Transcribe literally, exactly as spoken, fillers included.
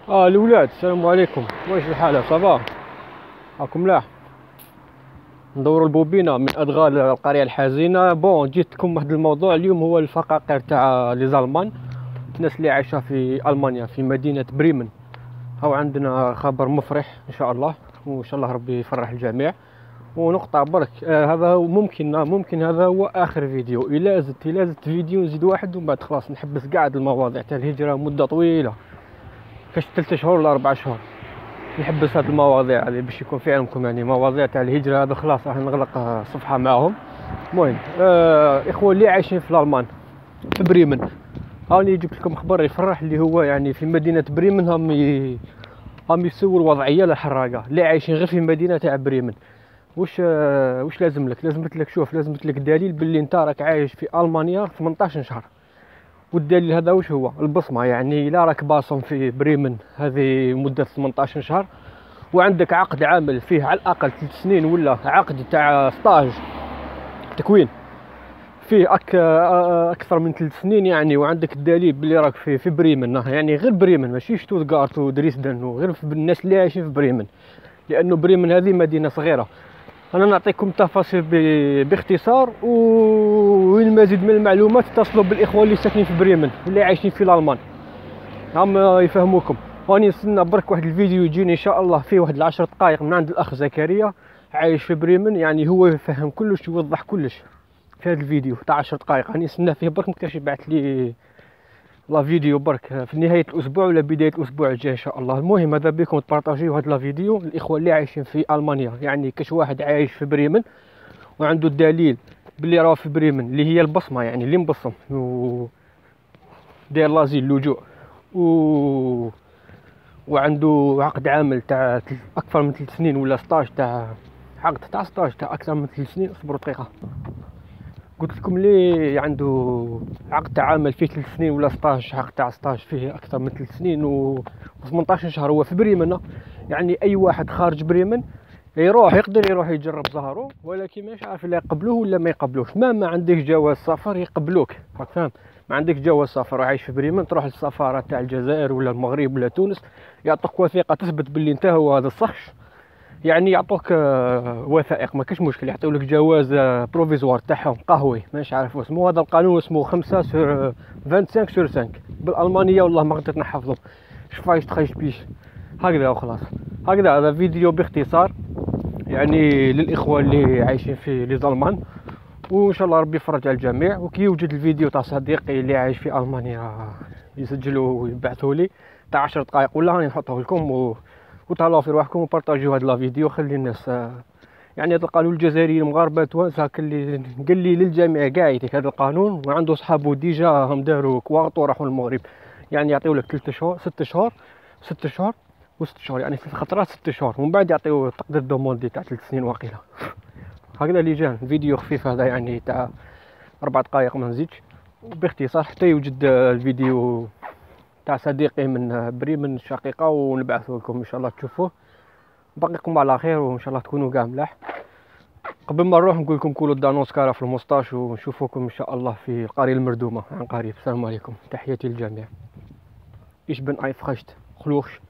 اه الاولاد السلام عليكم، واش الحال؟ صافا؟ راكم ملاح؟ ندوروا البوبينه من ادغال القريه الحزينه. بون جيتكم واحد الموضوع اليوم، هو الفقاقير تاع لي زالمان، الناس اللي عايشه في المانيا في مدينه بريمن. هاو عندنا خبر مفرح ان شاء الله، وان شاء الله ربي يفرح الجميع. ونقطع برك، آه هذا هو ممكن ممكن هذا هو اخر فيديو. الا زدت الا زدت فيديو نزيد واحد، ومن بعد خلاص نحبس قاعد المواضيع تاع الهجره مده طويله، كاش ثلاثة شهور ولا اربع شهور. نحبس هاد المواضيع هذه باش يكون في علمكم، يعني مواضيع تاع الهجره هذا خلاص راح نغلق صفحه معاهم. المهم آه اخوة اللي عايشين في الالمان في بريمن، هاني جبت لكم خبر يفرح، اللي هو يعني في مدينه بريمن هم ي... هم يسووا الوضعيه للحراقه اللي عايشين غير في المدينه تاع بريمن. واش آه واش لازم لك؟ لازمت لك شوف لازمت لك دليل باللي انت راك عايش في المانيا ثمنطاش شهر. والدليل هذا واش هو؟ البصمه. يعني لا راك باصم في بريمن هذه مده ثمنطاش شهر، وعندك عقد عمل فيه على الاقل ثلاث سنين، ولا عقد تاع ستاج تكوين فيه أك... اكثر من ثلاث سنين يعني، وعندك الدليل بلي راك في في بريمن. يعني غير بريمن، ماشي شتوتغارت ودريسدن، وغير في الناس اللي عايشين في بريمن، لانه بريمن هذه مدينه صغيره. انا نعطيكم تفاصيل ب... باختصار، والمزيد من المعلومات اتصلوا بالاخوه اللي ساكنين في بريمن واللي عايشين في الالمان، هم يفهموكم. واني نستنى برك واحد الفيديو يجيني ان شاء الله فيه واحد العشر دقائق من عند الاخ زكريا عايش في بريمن، يعني هو يفهم كلش، يوضح كلش في هذا الفيديو تاع عشر دقائق. راني نستنى فيه برك، مكتاش يبعث لي لا فيديو برك في نهايه الاسبوع ولا بدايه الاسبوع الجاي ان شاء الله. المهم هذا بكم تبارطاجيو هذا لا فيديو الاخوه اللي عايشين في المانيا، يعني كاش واحد عايش في بريمن وعنده الدليل باللي راه في بريمن، اللي هي البصمه، يعني اللي مبصم و داير لازيل اللجوء، و وعنده عقد عمل تاع اكثر من ثلاث سنين، ولا ستاج تاع عقد تاع ستاج تاع اكثر من ثلاث سنين. اصبروا دقيقه، قلت لكم لي عنده عقد تاع عمل فيه ثلاث سنين، ولا ستاج عقد تاع ستاج فيه اكثر من ثلاث سنين و ثمنطاش شهر هو في بريمن. يعني اي واحد خارج بريمن يروح يقدر يروح يجرب ظهره، ولكن مش عارف الا يقبلوه ولا ما يقبلوش. ما ما عندك جواز سفر يقبلوك، راك فاهم؟ ما عندك جواز سفر وعايش في بريمن، تروح للسفاره تاع الجزائر ولا المغرب ولا تونس، يعطوك وثيقه تثبت باللي انت هو هذا الشخص. يعني يعطوك وثائق، ما كاش مشكل، يعطيو لك جواز بروفيزوار تاعهم قهوي، مانيش عارف اسمه هذا القانون، اسمه خمسة سور خمسة سور خمسة بالالمانيه، والله ما قدرت نحفظه. شفايش تخيش بيش هكذا وخلاص. هكذا هذا فيديو باختصار يعني للاخوه اللي عايشين في لي زالمان، وان شاء الله ربي يفرج على الجميع. وكي يوجد الفيديو تاع صديقي اللي عايش في المانيا يسجلوا ويبعثوا لي تاع عشر دقائق ولا، راني نحطه لكم و... وتهلاو في رواحكم وبارطاجيو هاد لا فيديو. خلي الناس يعني هذا القانون الجزائري المغاربه توانسه اللي قال لي للجميع كاع يديك هذا القانون، وعنده صحابو ديجا هم داروا كواط وراحوا للمغرب. يعني يعطيو لك ثلاثة شهور ست شهور ست شهور وست شهور، يعني ثلاث خطرات ست شهور، ومن بعد يعطيو تقدير دوموندي تاع ثلاث سنين واقيلا. هكذا اللي جان فيديو خفيف هذا، يعني تاع اربع دقائق ما نزيدش، باختصار حتى يوجد الفيديو تاع صديقي من بريمن الشقيقه ونبعثه لكم ان شاء الله تشوفوه. باقيكم على خير وان شاء الله تكونوا كاع ملاح. قبل ما نروح نقول لكم كولوا دانوس كارا في المسطاش، ونشوفوكم ان شاء الله في القريه المردومه عن قريب. السلام عليكم، تحياتي للجميع. ايش بن اي فخشت خلوش.